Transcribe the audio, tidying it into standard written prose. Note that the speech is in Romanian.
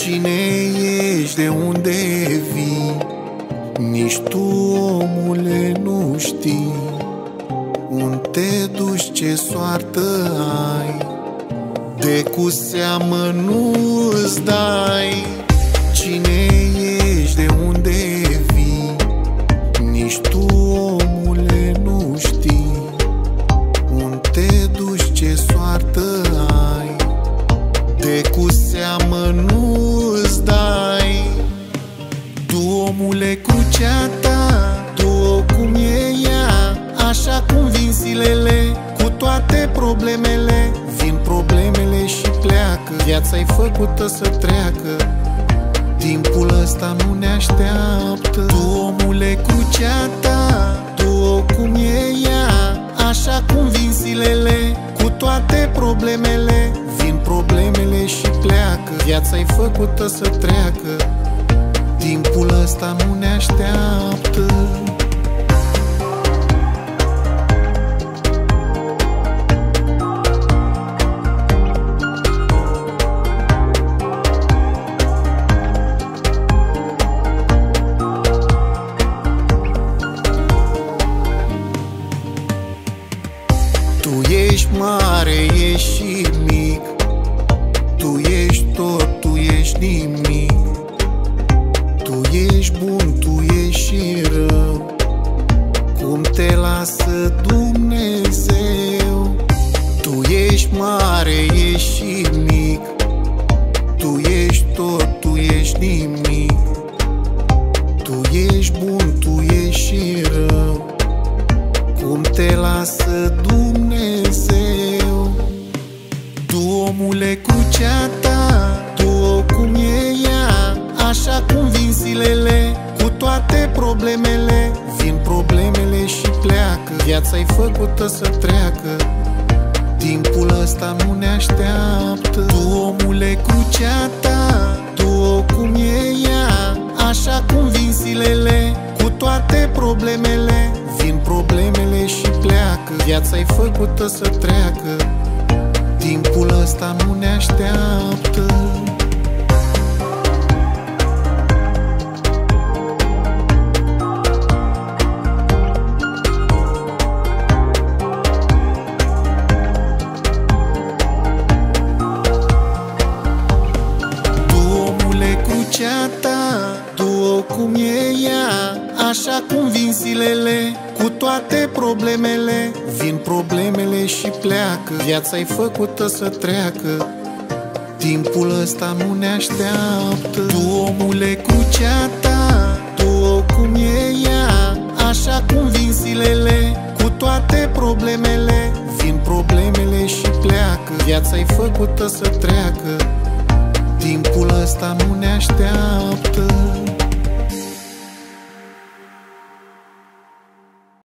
Cine ești, de unde vii? Nici tu, omule, nu știi unde te duci, ce soartă ai, de cu seamă nu-ți dai. Cine ești, de unde vii? Nici tu, omule, nu știi unde te duci, ce soartă ai, de cu seamă nu-ți dai. Tu, omule, crucea ta, du-o cum e ea, așa cum vin zilele, cu toate problemele. Vin problemele și pleacă, viața-i făcută să treacă, timpul ăsta nu ne așteaptă. Tu, omule, crucea ta, du-o cum e ea, așa cum vin zilele, cu toate problemele. Vin problemele și pleacă, viața-i făcută să treacă, timpul ăsta nu ne așteaptă. Tu ești mare, ești și mic, tu ești tot, tu ești nimic. Tu ești bun, tu ești și rău, cum te lasă Dumnezeu. Tu ești mare, ești și mic, tu ești tot, tu ești nimic. Tu ești bun, tu ești și rău, cum te lasă Dumnezeu. Tu, omule, crucea ta, du-o cum e ea, așa cum vin zilele, cu toate problemele. Vin problemele și pleacă, viața-i făcută să treacă, timpul ăsta nu ne așteaptă. Tu, omule, crucea ta, du-o cum e ea, așa cum vin zilele, cu toate problemele. Vin problemele și pleacă, viața-i făcută să treacă, timpul ăsta nu ne așteaptă. Crucea ta, du-o cum e ea, așa cum vin zilele, cu toate problemele. Vin problemele și pleacă, viața-i făcută să treacă, timpul ăsta nu ne așteaptă. Tu, omule, crucea ta, du-o cum e ea, așa cum vin zilele, cu toate problemele. Vin problemele și pleacă, viața-i făcută să treacă, timpul ăsta nu ne așteaptă.